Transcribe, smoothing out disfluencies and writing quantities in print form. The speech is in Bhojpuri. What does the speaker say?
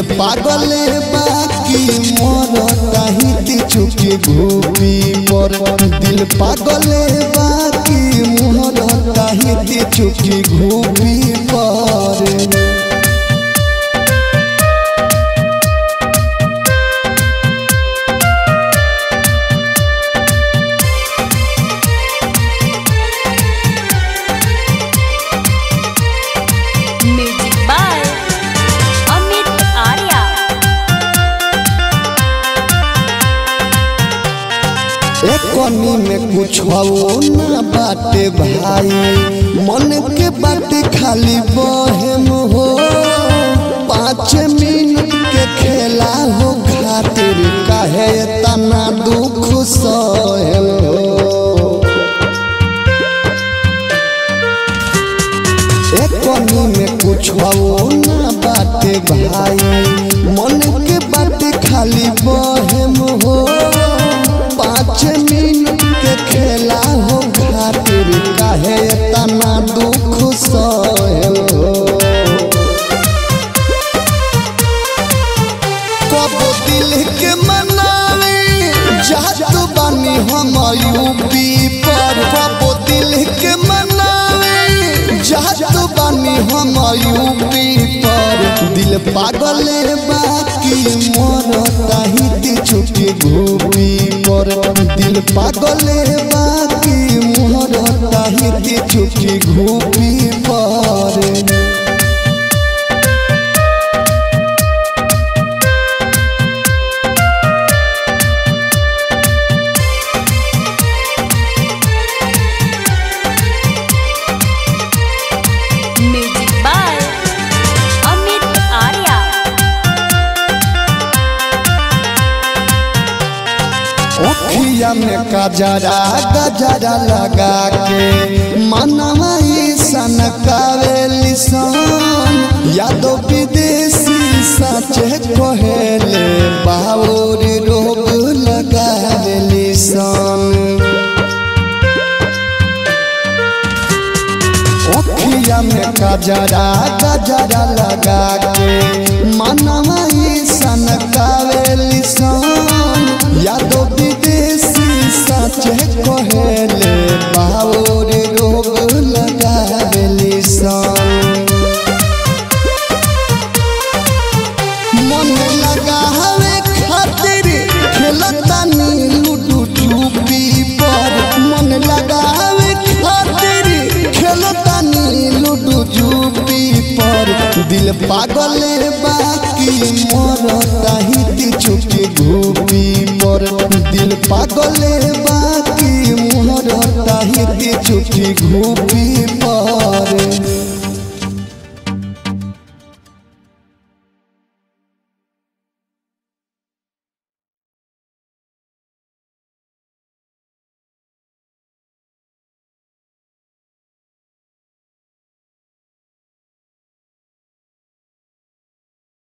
दिल पागले बाकी मोरता हिती चुकी घूपी पर दिल पागले बाकी मोरता हिती चुकी घूपी पर कनी में कुछ ना बाटे भाई मन के बाटे खाली बहम हो 5 मिनट के खेला हो खातिर काहे तना दुख सहल हो कनी में कुछ ना बाटे भाई मन के बाटे खाली बहम हो 5 मिनट के खेला हो खातिर काहे तना दुख सहल हो कब दिल के मनावे जात बानी हम यूपी पर कब दिल के मनावे जात बानी हम यूपी पर दिल पागले बाकी मोरता हिती चुकी घूपी पर दिल पागले बाकी मोरता हिती चुकी घूपी पर ओखिया में गजरा गजरा लगा के मनवा सनकावे लिसान यादो विदेशी सचे कहेले बाउर रोग लगावे लिसान ओखिया में गजरा गजरा लगा के मनवा सनकावे लिसान यादो विदेशी सचे कहेले बाउर रोग लगावे लिसान मन लगावे खातिर खेलतानी लूडो चुपी पर मन लगावे खातिर खेलतानी लूडो चुपी पर दिल पागले बाकी मोरता हिती चुकी घूपी पर दिल पागले बाकी मोरता हिती चुकी घूपी